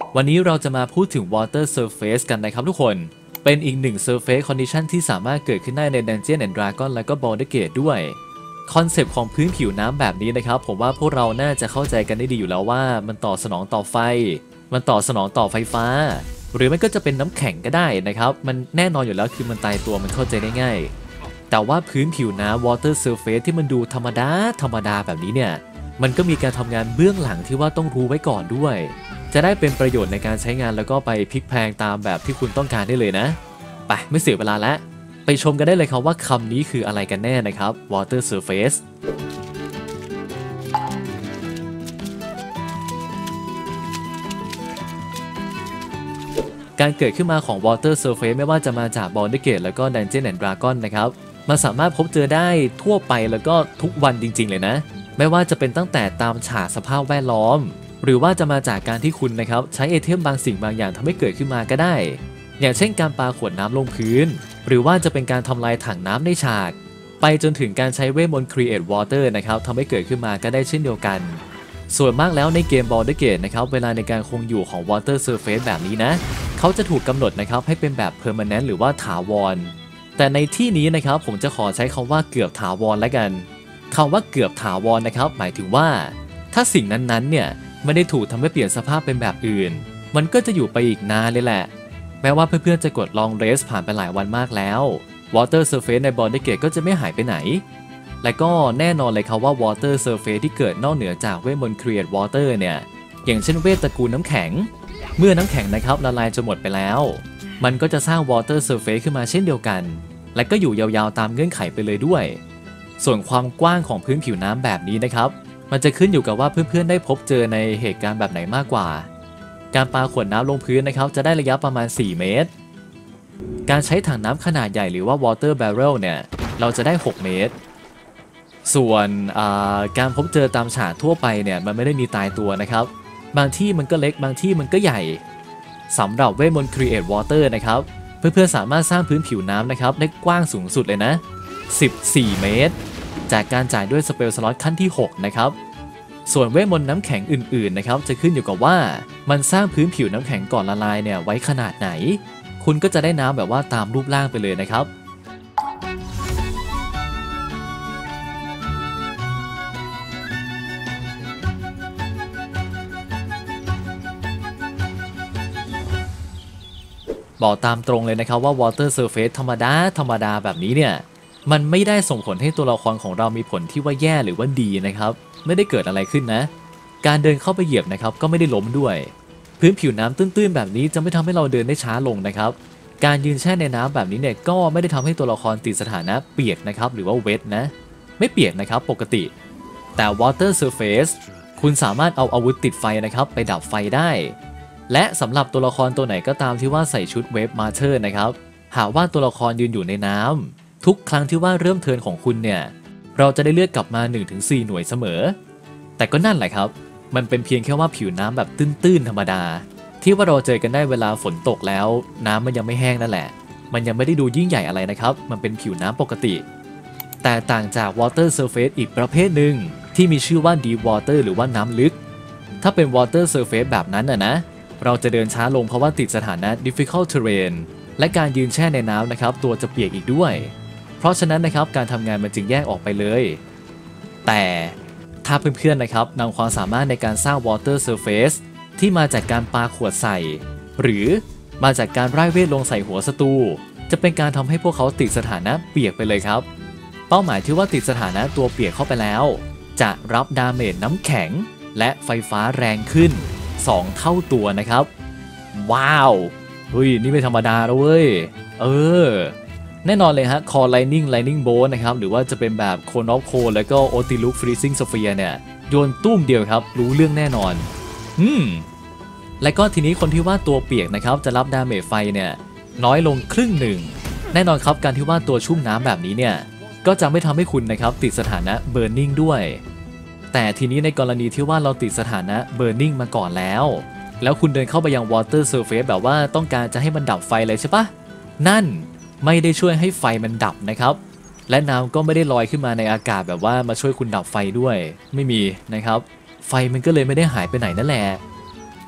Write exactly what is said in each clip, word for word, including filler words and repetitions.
วันนี้เราจะมาพูดถึง Water Surface กันนะครับทุกคนเป็นอีกหนึ่ง Surface Condition ที่สามารถเกิดขึ้นได้ใน Dungeons and Dragons และก็ Baldur's Gate ด้วยคอนเซปต์ของพื้นผิวน้ำแบบนี้นะครับผมว่าพวกเราน่าจะเข้าใจกันได้ดีอยู่แล้วว่ามันตอบสนองต่อไฟมันตอบสนองต่อไฟฟ้าหรือมันก็จะเป็นน้ำแข็งก็ได้นะครับมันแน่นอนอยู่แล้วคือมันตายตัวมันเข้าใจได้ง่ายแต่ว่าพื้นผิวน้ำ Water Surface ที่มันดูธรรมดาธรรมดาแบบนี้เนี่ยมันก็มีการทำงานเบื้องหลังที่ว่าต้องรู้ไว้ก่อนด้วยจะได้เป็นประโยชน์ในการใช้งานแล้วก็ไปพลิกแพลงตามแบบที่คุณต้องการได้เลยนะไปไม่เสียเวลาแล้วไปชมกันได้เลยครับว่าคำนี้คืออะไรกันแน่นะครับ Water Surface การเกิดขึ้นมาของ Water Surface ไม่ว่าจะมาจาก Baldur's Gate แล้วก็ Dungeons and Dragons นะครับมันสามารถพบเจอได้ทั่วไปแล้วก็ทุกวันจริงๆเลยนะไม่ว่าจะเป็นตั้งแต่ตามฉากสภาพแวดล้อมหรือว่าจะมาจากการที่คุณนะครับใช้ไอเทมบางสิ่งบางอย่างทำให้เกิดขึ้นมาก็ได้อย่างเช่นการปาขวดน้ำลงพื้นหรือว่าจะเป็นการทำลายถังน้ำในฉากไปจนถึงการใช้เวทมนต์ Create Water นะครับทำให้เกิดขึ้นมาก็ได้เช่นเดียวกันส่วนมากแล้วในเกม Baldur's Gate นะครับเวลาในการคงอยู่ของ Water Surface แบบนี้นะเขาจะถูกกำหนดนะครับให้เป็นแบบ Permanent หรือว่าถาวรแต่ในที่นี้นะครับผมจะขอใช้คำว่าเกือบถาวรแล้วกันคำว่าเกือบถาวรนะครับหมายถึงว่าถ้าสิ่งนั้นๆเนี่ยไม่ได้ถูกทำให้เปลี่ยนสภาพเป็นแบบอื่นมันก็จะอยู่ไปอีกนานเลยแหละแม้ว่าเพื่อนๆจะกดลองเรสผ่านไปหลายวันมากแล้ว Water Surface ใน Baldur's Gate ก็จะไม่หายไปไหนและก็แน่นอนเลยครับว่า Water Surface ที่เกิดนอกเหนือจากเวทมนต์ Create Water เนี่ยอย่างเช่นเวทตระกูลน้ำแข็งเมื่อน้ำแข็งนะครับละลายจนหมดไปแล้วมันก็จะสร้าง Water Surface ขึ้นมาเช่นเดียวกันและก็อยู่ยาวๆตามเงื่อนไขไปเลยด้วยส่วนความกว้างของพื้นผิวน้ำแบบนี้นะครับมันจะขึ้นอยู่กับว่าเพื่อนๆได้พบเจอในเหตุการณ์แบบไหนมากกว่าการปาขวดน้ำลงพื้นนะครับจะได้ระยะประมาณสี่เมตรการใช้ถังน้ำขนาดใหญ่หรือว่า water barrel เนี่ยเราจะได้หกเมตรส่วนการพบเจอตามฉากทั่วไปเนี่ยมันไม่ได้มีตายตัวนะครับบางที่มันก็เล็กบางที่มันก็ใหญ่สำหรับเวทมนต์ Create Water นะครับเพื่อนๆสามารถสร้างพื้นผิวน้ำนะครับได้กว้างสูงสุดเลยนะสิบสี่เมตรจากการจ่ายด้วยสเปลสล็อตขั้นที่หกนะครับส่วนเวทมนต์น้ำแข็งอื่นๆนะครับจะขึ้นอยู่กับว่ามันสร้างพื้นผิวน้ำแข็งก่อนละลายเนี่ยไว้ขนาดไหนคุณก็จะได้น้ำแบบว่าตามรูปร่างไปเลยนะครับบอกตามตรงเลยนะครับว่า Water Surface ธรรมดาธรรมดาแบบนี้เนี่ยมันไม่ได้ส่งผลให้ตัวละครของเรามีผลที่ว่าแย่หรือว่าดีนะครับไม่ได้เกิดอะไรขึ้นนะการเดินเข้าไปเหยียบนะครับก็ไม่ได้ล้มด้วยพื้นผิวน้ำตื้นๆแบบนี้จะไม่ทำให้เราเดินได้ช้าลงนะครับการยืนแช่ในน้ำแบบนี้เนี่ยก็ไม่ได้ทำให้ตัวละครติดสถานะเปียกนะครับหรือว่าเวทนะไม่เปียกนะครับปกติแต่ Water Surface คุณสามารถเอาอาวุธติดไฟนะครับไปดับไฟได้และสำหรับตัวละครตัวไหนก็ตามที่ว่าใส่ชุดเวฟมาเชอร์นะครับหากว่าตัวละครยืนอยู่ในน้ำทุกครั้งที่ว่าเริ่มเทิร์นของคุณเนี่ยเราจะได้เลือดกลับมา หนึ่งถึงสี่ หน่วยเสมอแต่ก็นั่นแหละครับมันเป็นเพียงแค่ว่าผิวน้ำแบบตื้นๆธรรมดาที่ว่าเราเจอกันได้เวลาฝนตกแล้วน้ำมันยังไม่แห้งนั่นแหละมันยังไม่ได้ดูยิ่งใหญ่อะไรนะครับมันเป็นผิวน้ำปกติแต่ต่างจาก Water Surface อีกประเภทหนึ่งที่มีชื่อว่า Deep Water หรือว่าน้ำลึกถ้าเป็น Water Surface แบบนั้นน่ะนะเราจะเดินช้าลงเพราะว่าติดสถานะ difficult terrain และการยืนแช่ในน้ำนะครับตัวจะเปียกอีกด้วยเพราะฉะนั้นนะครับการทำงานมันจึงแยกออกไปเลยแต่ถ้าเพื่อนๆนะครับนำความสามารถในการสร้าง Water Surface ที่มาจากการปาขวดใส่หรือมาจากการไร้เวทลงใส่หัวศัตรูจะเป็นการทำให้พวกเขาติดสถานะเปียกไปเลยครับเป้าหมายที่ว่าติดสถานะตัวเปียกเข้าไปแล้วจะรับดาเมจน้ำแข็งและไฟฟ้าแรงขึ้นสองเท่าตัวนะครับว้าวเฮ้ยนี่ไม่ธรรมดาแล้วเว้ยเออแน่นอนเลยฮะ Core Lightning Lightning Bolt นะครับหรือว่าจะเป็นแบบ Cone of Cold แล้วก็ Otiluk Freezing Sphere เนี่ยโยนตุ้มเดียวครับรู้เรื่องแน่นอนอืมและก็ทีนี้คนที่ว่าตัวเปียกนะครับจะรับดาเมจไฟเนี่ยน้อยลงครึ่งหนึ่งแน่นอนครับการที่ว่าตัวชุ่มน้ำแบบนี้เนี่ยก็จะไม่ทำให้คุณนะครับติดสถานะ Burning ด้วยแต่ทีนี้ในกรณีที่ว่าเราติดสถานะ Burning มาก่อนแล้วแล้วคุณเดินเข้าไปยัง Water Surface แบบว่าต้องการจะให้มันดับไฟเลยใช่ปะนั่นไม่ได้ช่วยให้ไฟมันดับนะครับและน้ำก็ไม่ได้ลอยขึ้นมาในอากาศแบบว่ามาช่วยคุณดับไฟด้วยไม่มีนะครับไฟมันก็เลยไม่ได้หายไปไหนนั่นแหละ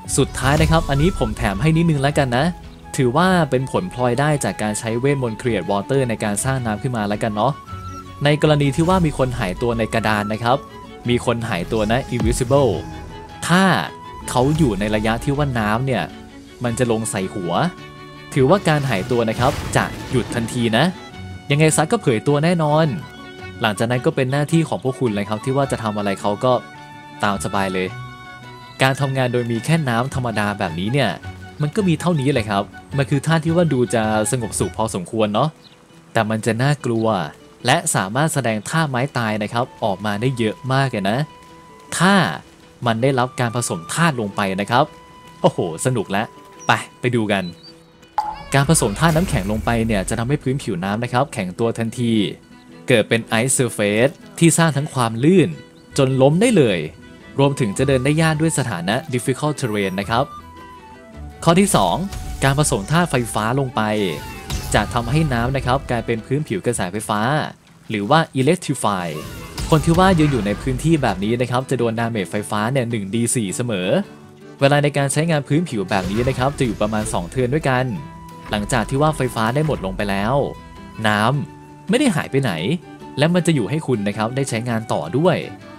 สุดท้ายนะครับอันนี้ผมแถมให้นิดนึงแล้วกันนะถือว่าเป็นผลพลอยได้จากการใช้เวทมนต์ Create Water ในการสร้างน้ำขึ้นมาแล้วกันเนาะในกรณีที่ว่ามีคนหายตัวในกระดานนะครับมีคนหายตัวนะ invisible ถ้าเขาอยู่ในระยะที่ว่าน้ำเนี่ยมันจะลงใส่หัวถือว่าการหายตัวนะครับจะหยุดทันทีนะยังไงซักก็เผยตัวแน่นอนหลังจากนั้นก็เป็นหน้าที่ของพวกคุณเลยครับที่ว่าจะทำอะไรเขาก็ตามสบายเลยการทำงานโดยมีแค่น้ำธรรมดาแบบนี้เนี่ยมันก็มีเท่านี้เลยครับมันคือท่าที่ว่าดูจะสงบสุขพอสมควรเนาะแต่มันจะน่ากลัวและสามารถแสดงท่าไม้ตายนะครับออกมาได้เยอะมากเลยนะถ้ามันได้รับการผสมธาตุลงไปนะครับโอ้โหสนุกแล้วไปไปดูกันการผสมธาตุน้ำแข็งลงไปเนี่ยจะทำให้พื้นผิวน้ำนะครับแข็งตัวทันทีเกิดเป็น Ice Surface ที่สร้างทั้งความลื่นจนล้มได้เลยรวมถึงจะเดินได้ยากด้วยสถานะ Difficult Terrain นะครับข้อที่สองการผสมธาตุไฟฟ้าลงไปจะทำให้น้ำนะครับกลายเป็นพื้นผิวกระแสไฟฟ้าหรือว่า Electrify คนที่ว่ายืนอยู่ในพื้นที่แบบนี้นะครับจะโดนดาเมจไฟฟ้าเนี่ย หนึ่ง ดี โฟร์ เสมอเวลาในการใช้งานพื้นผิวแบบนี้นะครับจะอยู่ประมาณสองเทิร์นด้วยกันหลังจากที่ว่าไฟฟ้าได้หมดลงไปแล้วน้ำไม่ได้หายไปไหนและมันจะอยู่ให้คุณนะครับได้ใช้งานต่อด้วย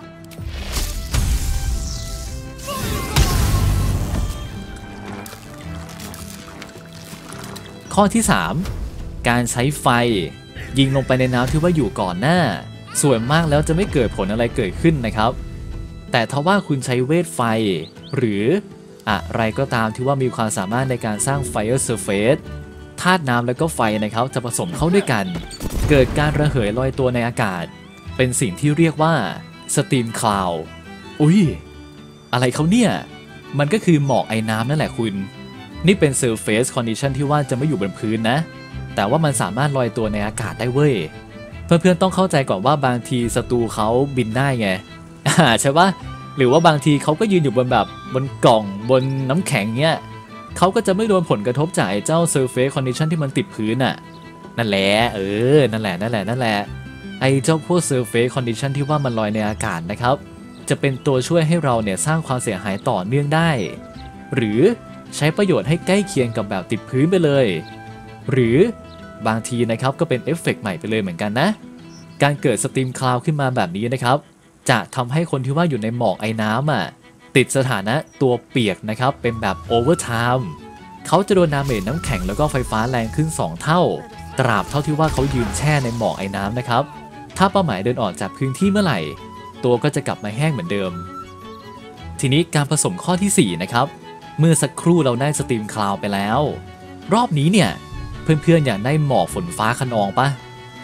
ข้อที่สามการใช้ไฟยิงลงไปในน้ำที่ว่าอยู่ก่อนหน้าส่วนมากแล้วจะไม่เกิดผลอะไรเกิดขึ้นนะครับแต่ถ้าว่าคุณใช้เวทไฟหรืออะไรก็ตามที่ว่ามีความสามารถในการสร้าง Fire Surface ธาตุน้ำแล้วก็ไฟนะครับจะผสมเข้าด้วยกันเกิดการระเหยลอยตัวในอากาศเป็นสิ่งที่เรียกว่า Steam Cloud อุ้ยอะไรเขาเนี่ยมันก็คือหมอกไอ้น้ำนั่นแหละคุณนี่เป็น Surface Condition ที่ว่าจะไม่อยู่บนพื้นนะแต่ว่ามันสามารถลอยตัวในอากาศได้เว้ยเพื่อนๆต้องเข้าใจก่อนว่าบางทีศัตรูเขาบินได้ไงใช่ปะหรือว่าบางทีเขาก็ยืนอยู่บนแบบบนกล่องบนน้ำแข็งเนี้ยเขาก็จะไม่โดนผลกระทบจากเจ้า Surface Condition ที่มันติดพื้นน่ะนั่นแหละเออนั่นแหละนั่นแหละนั่นแหละไอ้เจ้าพวก Surface Condition ที่ว่ามันลอยในอากาศนะครับจะเป็นตัวช่วยให้เราเนี่ยสร้างความเสียหายต่อเนื่องได้หรือใช้ประโยชน์ให้ใกล้เคียงกับแบบติดพื้นไปเลยหรือบางทีนะครับก็เป็นเอฟเฟกต์ใหม่ไปเลยเหมือนกันนะการเกิดสตรีมคลาวด์ขึ้นมาแบบนี้นะครับจะทำให้คนที่ว่าอยู่ในหมอกไอ้น้ำอ่ะติดสถานะตัวเปียกนะครับเป็นแบบโอเวอร์ไทม์เขาจะโดนดาเมจน้ำแข็งแล้วก็ไฟฟ้าแรงขึ้นสองเท่าตราบเท่าที่ว่าเขายืนแช่ในหมอกไอ้น้ำนะครับถ้าเป้าหมายเดินออกจากพื้นที่เมื่อไหร่ตัวก็จะกลับมาแห้งเหมือนเดิมทีนี้การผสมข้อที่สี่นะครับเมื่อสักครู่เราได้สตรีมคลาวด์ไปแล้วรอบนี้เนี่ยเพื่อนๆอยากได้หมอกฝนฟ้าคะนองปะ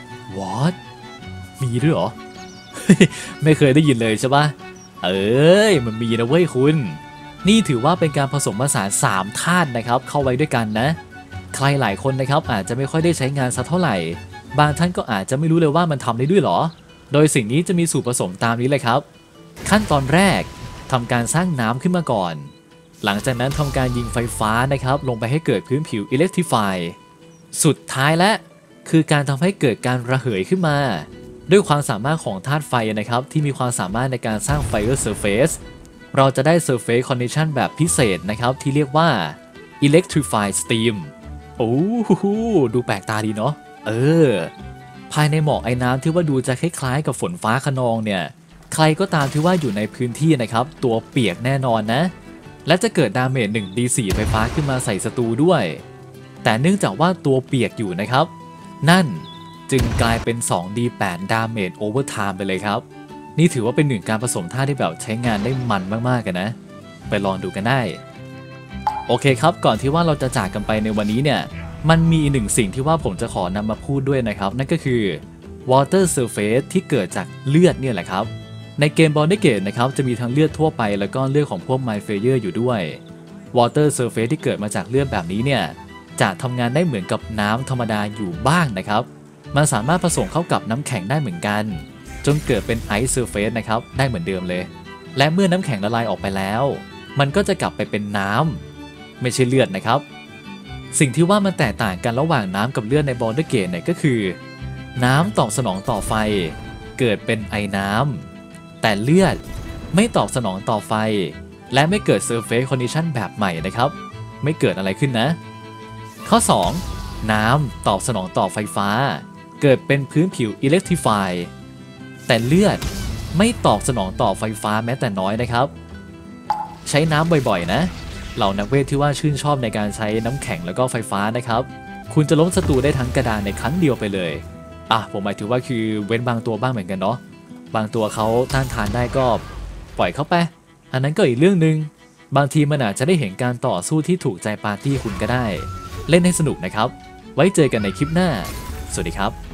What มีด้วยเหรอ ไม่เคยได้ยินเลยใช่ปะเอ้ยมันมีนะเว้ยคุณนี่ถือว่าเป็นการผสมผสานสามธาตุนะครับเข้าไว้ด้วยกันนะใครหลายคนนะครับอาจจะไม่ค่อยได้ใช้งานสักเท่าไหร่บางท่านก็อาจจะไม่รู้เลยว่ามันทำได้ด้วยเหรอโดยสิ่งนี้จะมีสูตรผสมตามนี้เลยครับขั้นตอนแรกทำการสร้างน้ำขึ้นมาก่อนหลังจากนั้นทำการยิงไฟฟ้านะครับลงไปให้เกิดพื้นผิว Electrify สุดท้ายและคือการทำให้เกิดการระเหยขึ้นมาด้วยความสามารถของธาตุไฟนะครับที่มีความสามารถในการสร้าง Fire Surface เราจะได้ Surface Condition แบบพิเศษนะครับที่เรียกว่า Electrified Steam โอ้โหดูแปลกตาดีเนาะเออภายในหมอกไอ้น้ำที่ว่าดูจะคล้ายๆกับฝนฟ้าคะนองเนี่ยใครก็ตามที่ว่าอยู่ในพื้นที่นะครับตัวเปียกแน่นอนนะและจะเกิดดาเมจ หนึ่ง ดี โฟร์ ไฟฟ้าขึ้นมาใส่ศัตรูด้วยแต่เนื่องจากว่าตัวเปียกอยู่นะครับนั่นจึงกลายเป็น สอง ดี แปด ดาเมจโอเวอร์ไทม์ไปเลยครับนี่ถือว่าเป็นหนึ่งการผสมท่าที่แบบใช้งานได้มันมากๆกันนะไปลองดูกันได้โอเคครับก่อนที่ว่าเราจะจากกันไปในวันนี้เนี่ยมันมีหนึ่งสิ่งที่ว่าผมจะขอนำมาพูดด้วยนะครับนั่นก็คือ Water Surface ที่เกิดจากเลือดเนี่ยแหละครับในเกม Baldur's Gate นะครับจะมีทั้งเลือดทั่วไปแล้วก็เลือดของพวก Mindflayer อยู่ด้วย Water Surface ที่เกิดมาจากเลือดแบบนี้เนี่ยจะทำงานได้เหมือนกับน้ำธรรมดาอยู่บ้างนะครับมันสามารถผสมเข้ากับน้ำแข็งได้เหมือนกันจนเกิดเป็น Ice Surface นะครับได้เหมือนเดิมเลยและเมื่อน้ำแข็งละลายออกไปแล้วมันก็จะกลับไปเป็นน้ำไม่ใช่เลือดนะครับสิ่งที่ว่ามันแตกต่างกันระหว่างน้ำกับเลือดใน Baldur's Gate เนี่ยก็คือน้ำตอบสนองต่อไฟเกิดเป็นไอน้ำแต่เลือดไม่ตอบสนองต่อไฟและไม่เกิด Surface Condition แบบใหม่นะครับไม่เกิดอะไรขึ้นนะข้อสองน้ำตอบสนองต่อไฟฟ้าเกิดเป็นพื้นผิว Electrify แต่เลือดไม่ตอบสนองต่อไฟฟ้าแม้แต่น้อยนะครับใช้น้ำบ่อยๆนะเหล่านักเวทที่ว่าชื่นชอบในการใช้น้ำแข็งแล้วก็ไฟฟ้านะครับคุณจะล้มศัตรูได้ทั้งกระดานในครั้งเดียวไปเลยอ่ะผมหมายถึงว่าคือเว้นบางตัวบ้างเหมือนกันเนาะบางตัวเขาต้านทานได้ก็ปล่อยเข้าไปอันนั้นก็อีกเรื่องนึงบางทีมันอาจจะได้เห็นการต่อสู้ที่ถูกใจปาร์ตี้คุณก็ได้เล่นให้สนุกนะครับไว้เจอกันในคลิปหน้าสวัสดีครับ